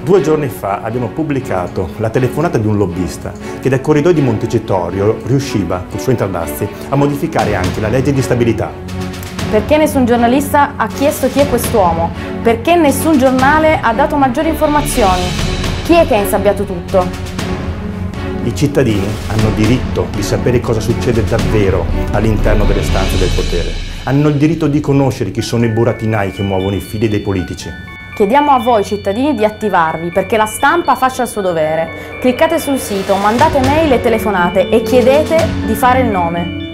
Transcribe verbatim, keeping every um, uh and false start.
Due giorni fa abbiamo pubblicato la telefonata di un lobbista che dal corridoio di Montecitorio riusciva, con i suoi intralazzi, a modificare anche la legge di stabilità. Perché nessun giornalista ha chiesto chi è quest'uomo? Perché nessun giornale ha dato maggiori informazioni? Chi è che ha insabbiato tutto? I cittadini hanno diritto di sapere cosa succede davvero all'interno delle stanze del potere. Hanno il diritto di conoscere chi sono i burattinai che muovono i fili dei politici. Chiediamo a voi cittadini di attivarvi perché la stampa faccia il suo dovere. Cliccate sul sito, mandate mail e telefonate e chiedete di fare il nome.